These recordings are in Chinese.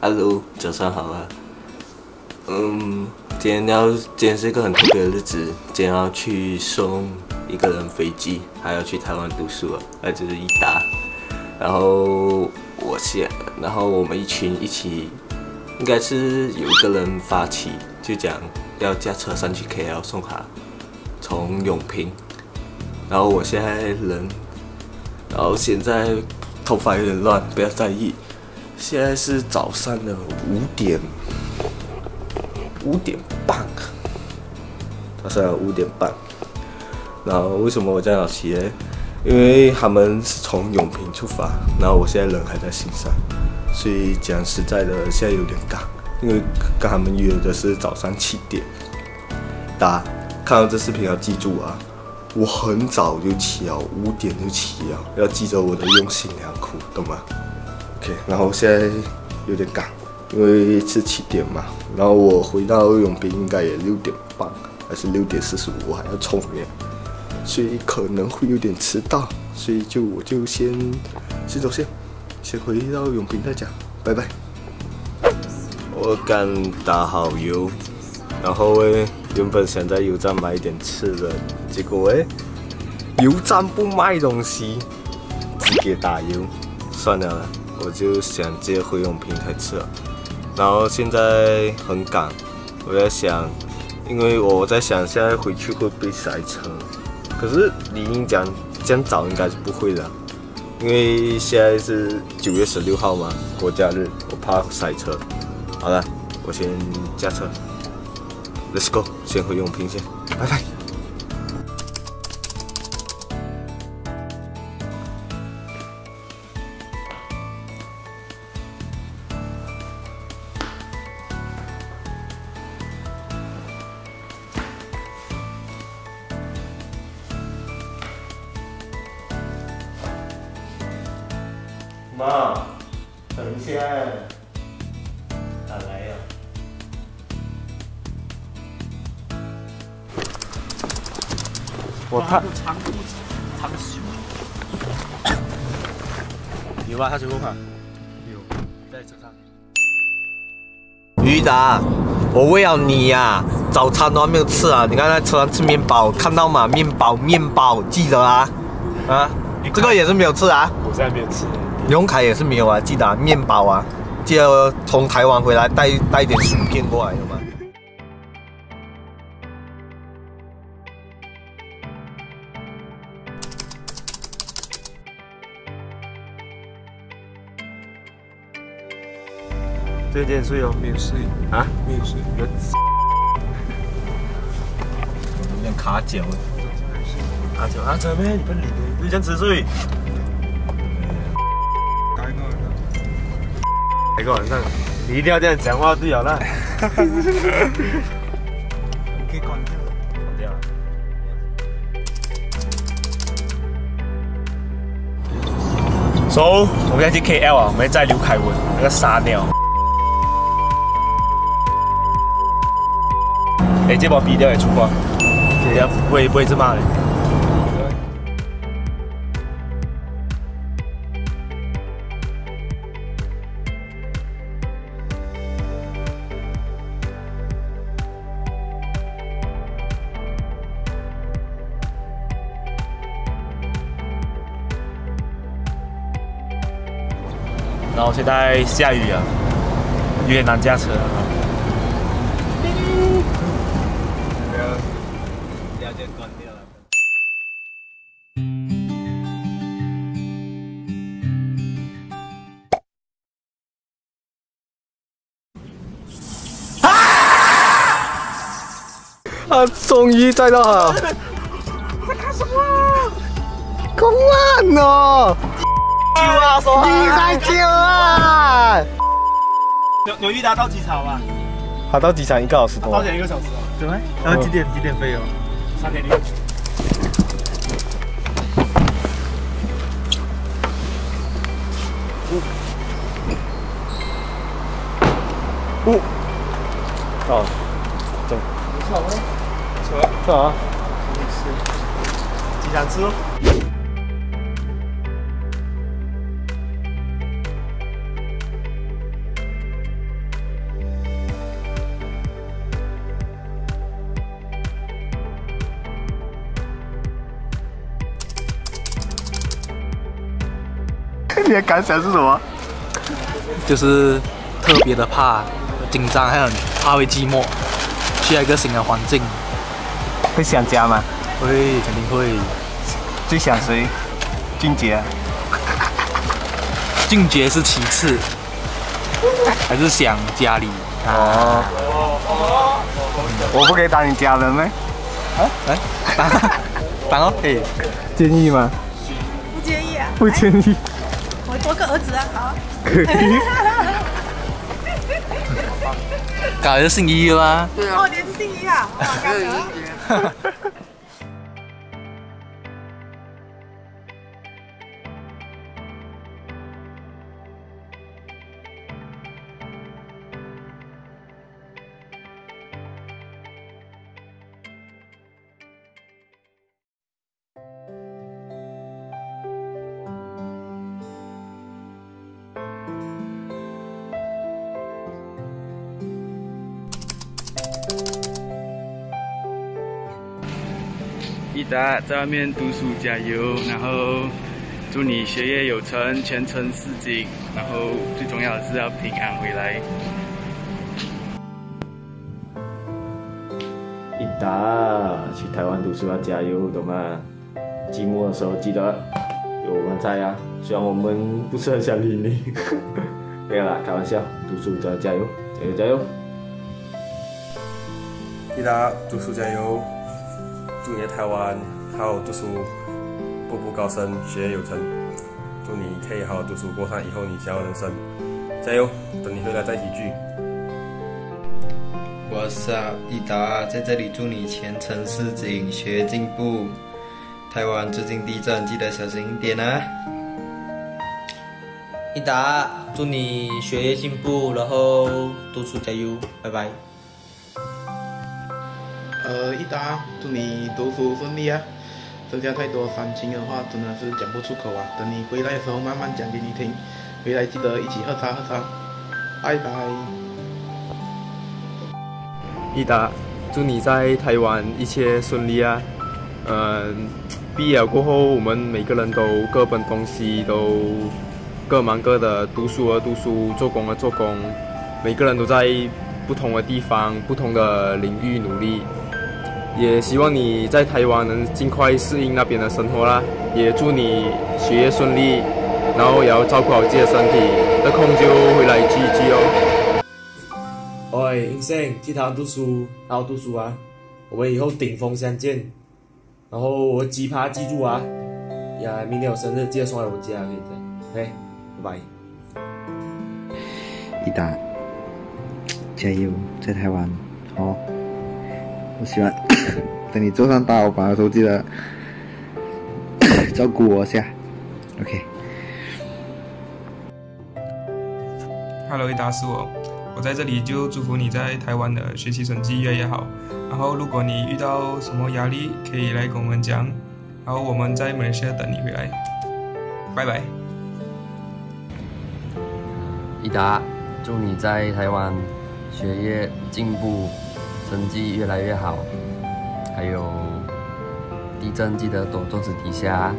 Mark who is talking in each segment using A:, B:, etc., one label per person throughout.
A: Hello， 早上好啊。今天是一个很特别的日子，今天要去送一个人飞机，还要去台湾读书啊，那就是一达。然后我们一群一起，应该是有一个人发起，就讲要驾车上去 KL 送他，从永平。然后我现在现在头发有点乱，不要在意。现在是早上的5点半，早上5点半。然后为什么我这样早起呢？因为他们是从永平出发，然后我现在人还在新山，所以讲实在的，现在有点赶，因为跟他们约的是早上7点。大家看到这视频要记住啊，我很早就起了，5点就起了，要记着我的用心良苦，懂吗？OK， 然后现在有点赶，因为是7点嘛，然后我回到永平应该也6点半还是6点45，我还要冲面，所以可能会有点迟到，所以我就先走先回到永平再讲，拜拜。我刚打好油，然后原本想在油站买一点吃的，结果油站不卖东西，只给打油，算了啦。我就想直接回永平开吃了，然后现在很赶，我在想，因为我在想现在回去会不会塞车，可是理应讲这样早应该是不会的，因为现在是9月16号嘛，国假日，我怕塞车。好了，我先驾车 ，Let's go， 先回永平先，拜拜。妈，等一下，哪来呀？我怕长袖。有吗？他水果款？有，在车上。于达，我为了你呀，早餐都还没有吃啊！你看在车上吃面包，看到吗？面包，记得啊！啊，这个也是没有吃啊。我现在没有吃。永凯也是没有啊，记得面包啊，记得从台湾回来带一点薯片过来，有吗？这件税哦，免税啊，免税。有点卡脚。卡脚啊，这边你不理的，你想吃税？一个晚上，你一定要这样讲话对了啦。可以关掉，关掉。So， 我们要去 KL 啊，我们在刘凯文那个沙鸟。这把逼掉也出光，这样不会这骂的。然后现在下雨啊，有点难驾车啊。不要关掉了。啊！终于载到了。在干什么？公安哦！救啊！说你在救啊！有遇达到机场吗？他到机场1个小时多。到前1个小时哦。对吗？然后几点飞哦？3点6。哦，走。走啊！机场吃哦。
B: 你的感想是什么？
C: 就是特别的怕紧张，还很怕会寂寞，去一个新的环境。
B: 会想家吗？
C: 会，肯定会。
B: 最想谁？俊杰。
C: 俊杰是其次，还是想家里？
B: 哦。我不可以当你家人吗？
C: 啊？来，当哦，可以。
B: 介意吗？
D: 不介意啊。
B: 不介意。
D: 我多个儿子啊，好。
B: 可以。
C: 搞的是姓一的吗？
D: 对啊。哦，你是姓一啊？哇，搞的。
E: 益达在外面读书加油，然后祝你学业有成，前程似锦，然后最重要的是要平安回来。
A: 益达去台湾读书要加油，懂吗？寂寞的时候记得有我们在啊，虽然我们不是很想理你，没有啦，开玩笑，读书都要加油，加油加油！
F: 益达读书加油！祝你在台湾好好读书，步步高升，学业有成。祝你可以好好读书，过上以后你想要的人生。加油！等你回来再一起聚。
G: 我是益达，在这里祝你前程似锦，学业进步。台湾最近地震，记得小心一点啊！
C: 益达，祝你学业进步，然后读书加油，拜拜。
H: 益达，祝你读书顺利啊！剩下太多煽情的话，真的是讲不出口啊。等你回来的时候，慢慢讲给你听。回来记得一起喝茶喝茶，拜拜。
I: 益达，祝你在台湾一切顺利啊！毕业过后，我们每个人都各奔东西，都各忙各的，读书的读书，做工的做工，每个人都在不同的地方、不同的领域努力。也希望你在台湾能尽快适应那边的生活啦，也祝你学业顺利，然后也要照顾好自己的身体，得空就回来聚一聚哦。
J: 喂，英生，去台湾读书，好好读书啊！我们以后顶峰相见。然后我鸡扒记住啊！呀，明天我生日记得送来我家，可以的。OK，拜拜。
K: 益达，加油，在台湾，好。我希望等你坐上大老板的时候，记得照顾我一下。OK。
L: Hello， 益达是我。我在这里就祝福你在台湾的学习成绩越来越好。然后，如果你遇到什么压力，可以来跟我们讲。然后我们在马来西亚等你回来。拜拜。
M: 益达，祝你在台湾学业进步，成绩越来越好。还有地震记得躲桌子底下。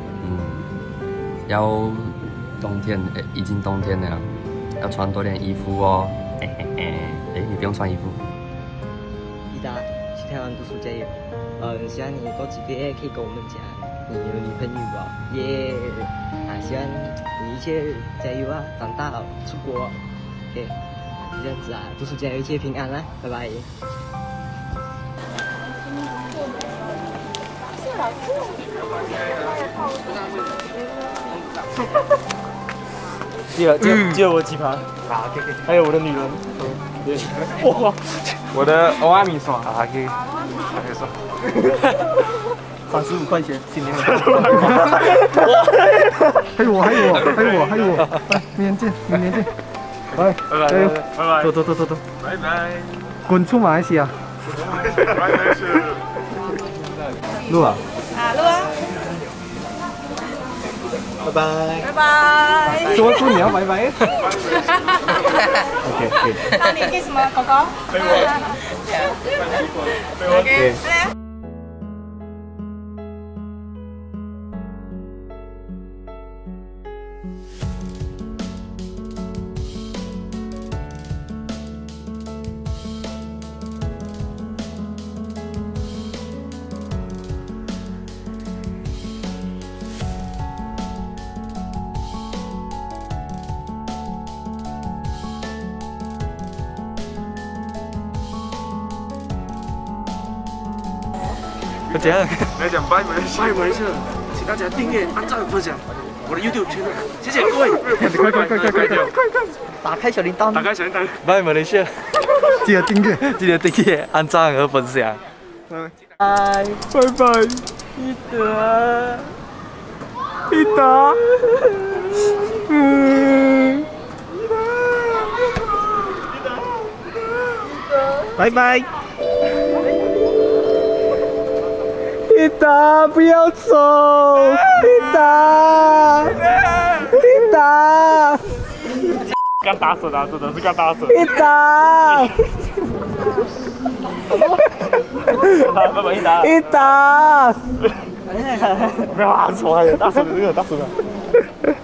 M: 要冬天，已经冬天了，要穿多点衣服哦。你不用穿衣服。
N: 益达，去台湾读书加油！希望你过几个月可以跟我们讲你有女朋友哦，耶！希望你一切加油啊，长大了出国，OK，就这样子啊，读书加油，一切平安啦，拜拜。
I: 记得我鸡扒啊，还有我的女人，哇，我的欧阿米爽啊，可以说
B: 35块钱，新年快乐！还有我，明年见，拜拜，走，
L: 拜拜，
B: 滚出马来西亚！录啊！
D: 录啊！
B: 拜拜。
D: 拜拜。
B: 说你要拜拜。OK。
D: 那你给什么狗狗？
B: 给我。
D: OK。
C: 这样。
B: 来讲拜马来西亚，拜马来西亚，请大家订阅、按赞、分享我的 YouTube 频道，谢谢各位。快！
N: 打开小铃铛，
B: 打开小铃铛，
C: 拜马来西亚，
B: 记得订阅，
C: 记得订阅、按赞和分享。
N: 拜
B: 拜，
N: 一德，
B: 一达，拜拜。一达，不要走！一达，一达，干打死他，真的是干打死！一达，拜拜，一达，一达，不要打死我，打死你这个，打死他！